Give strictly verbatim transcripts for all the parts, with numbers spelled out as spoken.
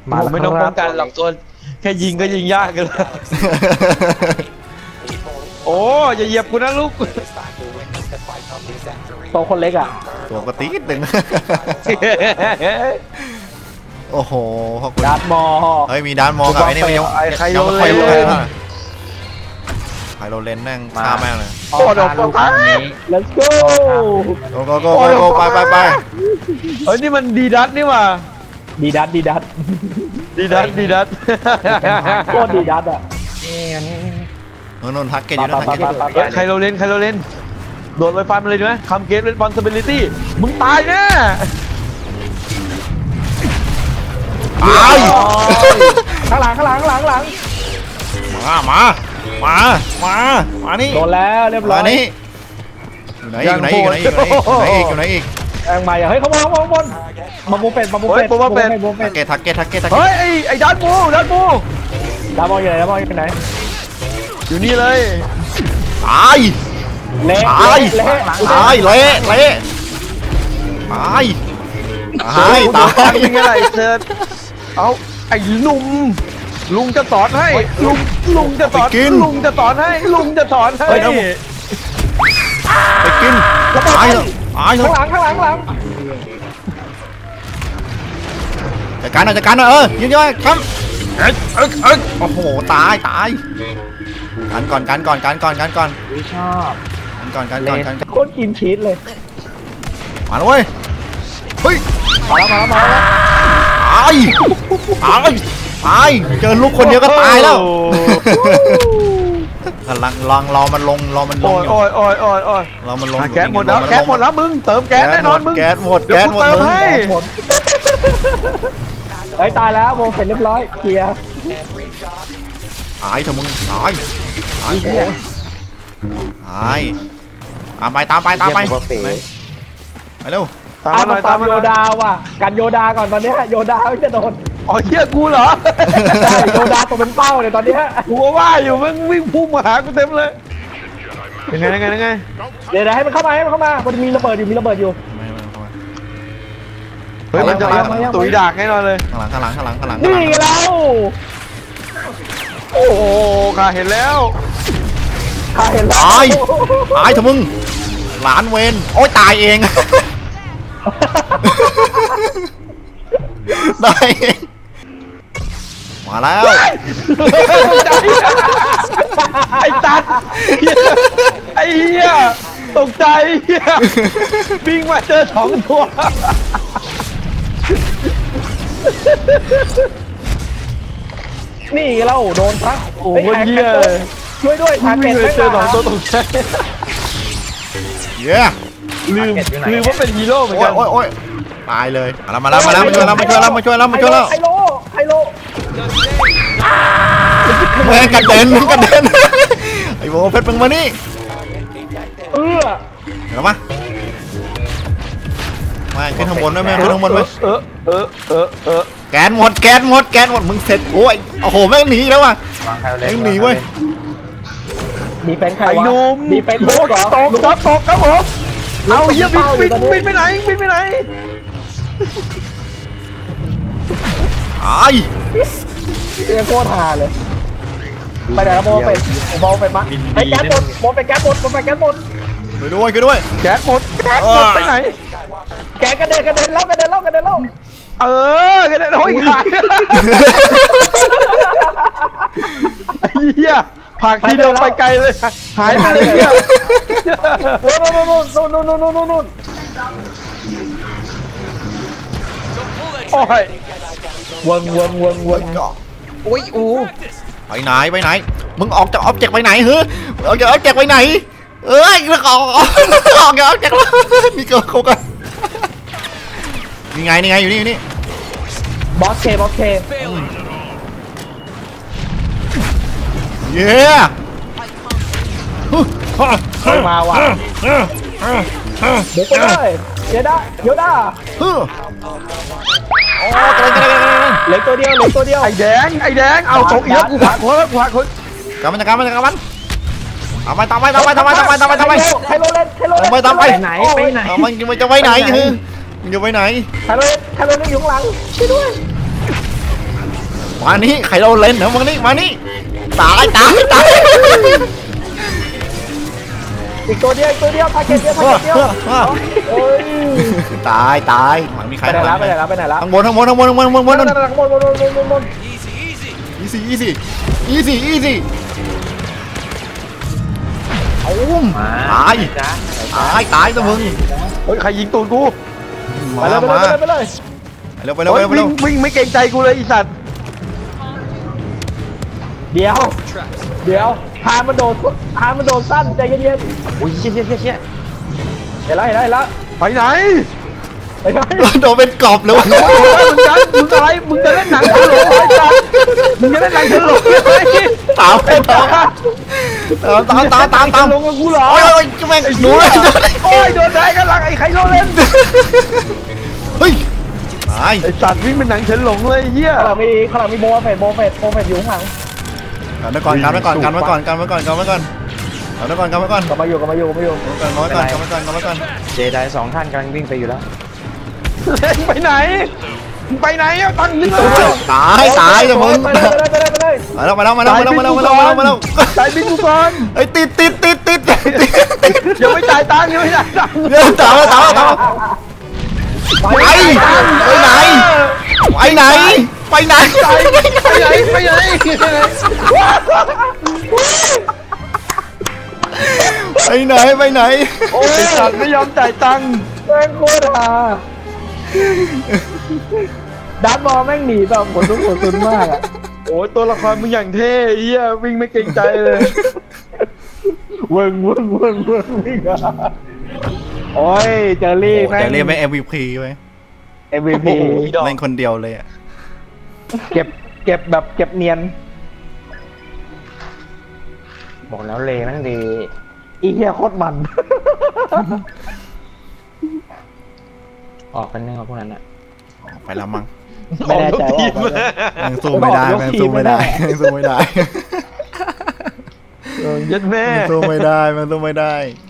ผมไม่ต้องป้องกันหลับตัวแค่ยิงก็ยิงยากกันแล้วโอ้อย่าเหยียบกูนะลูกตัวคนเล็กอ่ะตัวกระติ๊ดหนึ่งโอ้โหดาร์มอเฮ้ยมีดาร์มอกับไอ้นี่มันยังใครโยนเลยใครโรเลนแม่งฆ่าแม่งเลยโอ้โดดตรงนี้ let's go โกโกโกโกไปไปไปเฮ้ยนี่มันดีดัตนี่ว่ะดีดัตดีดัตดีดัตดีดัตโคตรดีดัตอ่ะนนนทักเกตอยู่นะทักเกตใครโรเลนใครโรเลนโดดไฟฟ้ามาเลยดีไหมคำเกต responsibility มึงตายแน่ตายข้างหลังข้างหลังข้างหลังข้างหลังมามามามามานี่โดนแล้วเรียบร้อยนี่อยู่ไหนอยู่ไหนอยู่ไหนอยู่ไหนอีกอยู่ไหนอีกแองใหม่เฮ้ยเขามองมองบนมาบูเป็ดมาบูเป็ดมาเป็ดทักเกตทักเกตทักเกตทักเกตเฮ้ยไอ้ไอ้ดันบูดันบูดันบูอยู่ไหนดันบูอยู่ไหนอยู่นี่เลยตายเละตายตายเละเละตายตายตายยังไงล่ะไอ้เซิร์ชเอาไอ้หนุ่มลุงจะสอนให้ลุงลุงจะสอนลุงจะสอนให้ลุงจะสอนให้ไปกินตายเลยตายเลยข้างหลังข้างหลังข้างหลังจัดการหน่อยจัดการหน่อยเออยืนยันครับเอ้ยเอ้ยเอ้ยโอ้โหตายตายกันก่อนกันก่อนกันก่อนกันก่อนชอบกันก่อนกันก่อนกันโคตรกินชีสเลยมาเลยเฮ้ยมาแล้วมาแล้วมาแล้วตายตายตายเจอลูกคนเดียวก็ตายแล้วกำลังลองรอมันลงรอมันลงอยู่โอ้ยโอ้ยโอ้ยโอ้ยรอมันลงแก๊สหมดแล้วแก๊สหมดแล้วมึงเติมแก๊สแน่นอนมึงแก๊สหมดแก๊สหมดมึงเฮ้ยตายแล้วโมเสร็จเรียบร้อยเคลียร์ตายเถอะมึงตายตายตายตามไปตามไปตามไปไปเร็วตามมาตามโยดาว่ะกันโยดาก่อนตอนนี้โยดาไม่จะโดนอ๋อเชี่ยกูเหรอใช่โยดาตัวเป็นเป้าเลยตอนนี้กูว่าอยู่มึงวิ่งพุ่งมาหากูเต็มเลยยังไงยังไงยังไงเดี๋ยวให้มันเข้ามาให้มันเข้ามามันมีระเบิดอยู่มีระเบิดอยู่เฮ้ยมันจะตุ๋ยดากแน่นอนเลยข้างหลังข้างหลังข้างหลังข้างหลังนี่เราโอ้โหข้าเห็นแล้วข้าเห็นแล้วตายตายเถอะมึงหลานเวนโอ้ยตายเองได้มาแล้วไอ้ตัดไอ้เหี้ยตกใจเหี้ยวิ่งมาเจอสองตัวนี่เราโดนทักโอ้ยเหี้ยช่วยด้วยทาร์เก็ตเจอสองตัวตกใจเย้ลืมลืมว่าเป็นฮีโร่เหมือนกันโอ้ยโอ้ยตายเลยมาแล้วมาแล้วมาแล้วมาช่วยเรามาช่วยเรามาช่วยเรามาช่วยเราไฮโลไฮโลแม่งกระเด็นกระเด็นไอ้โบเพชรมึงมานี่เออเดี๋ยวมามาขึ้นข้างบนด้วยแม่ขึ้นข้างบนด้วยเออเออเออเออแกนหมดแกนหมดแกนหมดมึงเสร็จโอ้ยโอ้โหแม่งหนีแล้วว่ะแม่งหนีเว้ยมีเป็นใครวะมีเป็นโบกตกตกตกครับผมเอาเหี้ยบินบินบินไปไหนบินไปไหนไอ้เรียกโคตรฮาเลยไปไหนแล้วโมเป็นโมเป็นมาไอ้แก๊สหมดโมเป็นแก๊สหมดโมเป็นแก๊สหมดไปด้วยไปด้วยแก๊สหมดแก๊สหมดไปไหนแก๊สกระเด็นกระเด็นแล้วกระเด็นแล้วกระเด็นแล้วเออกระเด็นโอ้ยหายไอ้เหี้ยผักทีเดียวไปไกลเลยหายไปเลยเนี่ยโน่นโน่นโน่นโน่นโน่นโน่นโน่นโน่นโอ้ยวนวนวนวนโอ้ยอู้ไปไหนไปไหนมึงออกจากออบเจกต์ไปไหนเฮ้ยออกจากออบเจกต์ไปไหนเอ้ยแล้วออกออกจากออบเจกต์มีเกิร์ลเขากันนี่ไงนี่ไงอยู่นี่อยู่นี่บอสเคบอสเคเย้มาว่ะเดี๋ยวก็ได้เดี๋ยวได้เดี๋ยวได้โอ้กระเด็นกระเด็นเหลือตัวเดียวเหลือตัวเดียวไอ้แดงไอ้แดงเอาตกอีกกูผักหัวกูผักคนกำมันจะกำมันจะกำมันทำไมทำไมทำไมทำไมทำไมทำไมทำไมใครโรเล่นใครโรเล่นทำไมทำไมไหนไปไหนมันมันจะไปไหนมันจะไปไหนใครโรเล่นใครโรเล่นอยู่ข้างหลังช่วยด้วยมานี่ใครเราเล่นนะมานี่มานี่ตายตายตายอีกตัวเดียวอีกตัวเดียวทาเก็ตเดียวทาเก็ตเดียวโอ้ยตายตายมันมีใครไปไหนแล้วไปไหนแล้วไปไหนแล้วข้างบนข้างบนข้างบนข้างบนข้างบนข้างบนข้างบนข้างบนข้างบนข้างบนอีซี่อีซี่อีซี่อีซี่เอาอุ้มตายตายตายซะมึงเฮ้ยใครยิงตูนกูไปมาเลยไปมาเลยไปเลยไปเร็วไปเร็วไปเฮ้ยเร็วไปวิ่เร็งววิ่งไม่เกรงใจกูเลยไอสัตว์เดี๋ยวเดี๋ยวพามันโดดพามันโดดสั้นใจเย็นโอ้ยเชี่ยเชี่ยเชี่ยเชี่ยๆเห็นแล้วเห็นแล้วเห็นแล้วไปไหนไปไหนโดนเป็นกอบเลยวะโอ้ยมึงจะมึงอะไรมึงจะเล่นหนังตลกไอ้สัตว์มึงจะเล่นหนังตลกเลยตามไปตามตามตามตามตามลงกับกูเหรอโอ้ยโอ้ยแม่งหนูเลยโอ้ยโดนได้กันลังไอ้ใครโดนเล่นเฮ้ยตายไอ้สัตว์วิ่งเป็นหนังเฉินหลงเลยเหี้ยข้างหลังมีข้างหลังมีโมเฟตโมเฟตโมเฟตอยู่ข้างหลังกันไว้ก่อนกันไว้ก่อนกันไว้ก่อนกันไว้ก่อนกันไว้ก่อนกันไว้ก่อนกันไว้ก่อนกลับมาอยู่กลับมาอยู่กลับมาอยู่กันไว้ก่อนกันไว้ก่อนกันไว้ก่อนเจไดสองท่านกำลังวิ่งไปอยู่แล้วเล่นไปไหนมึงไปไหนอ่ะตั้งนึกตัวตายตายจะมึงไปเลยไปเลยไปเลยไปเลยมาแล้วมาแล้วมาแล้วมาแล้วมาแล้วมาแล้วมาแล้วมาแล้วจ่ายบินกูก่อนไอ้ติดติดติดติดติดยังไม่จ่ายตังค์ยังไม่จ่ายตังค์เดี๋ยวตามตามตาม ไปไปไหนไปไหนไปไหนไปไหนไปไหนไปไหนไปไหนโอ้ยสัตว์ไม่ยอมจ่ายตังค์แม่งโคตรฮาดันบอลแม่งหนีแบบหมดทุกคนซุนมากอ่ะโอ้ยตัวละครมึงอย่างเท่เหี้ยวิ่งไม่เกรงใจเลยเวิ้งเวิ้งเวิ้งเวิ้งวิ่งอ่ะโอ้ยเจอรี่แม่งจะเรียกเป็น เอ็ม วี พี ไว้เอ็มวีพีเล่นคนเดียวเลยอ่ะเก็บเก็บแบบเก็บเนียนบอกแล้วเลแม่งดีอีเหี้ยโคตรมันออกกันแน่พวกนั้นอ่ะไปแล้วมั้งไม่แน่ใจว่าทีมแม่งสู้ไม่ได้แม่งสู้ไม่ได้แม่งสู้ไม่ได้เออยัดแม่แม่งสู้ไม่ได้แม่งสู้ไม่ได้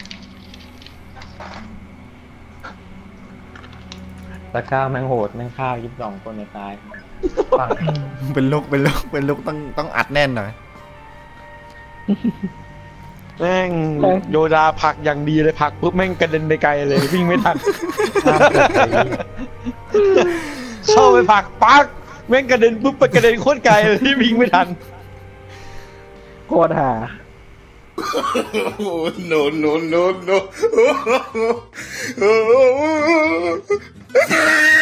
ตะก้าแม่งโหดแม่งฆ่ายี่สิบสองคนในตายฟังเป็นลูกเป็นลูกเป็นลูกต้องต้องอัดแน่นหน่อยแม่งโยดาผลักอย่างดีเลยผลักปุ๊บแม่งกระเด็นไปไกลเลยวิ่งไม่ทันห้ามเกิดอะไรเข้าไปผลักปักแม่งกระเด็นปุ๊บไปกระเด็นโคตรไกลเลยที่วิ่งไม่ทันโคตรหา no no no no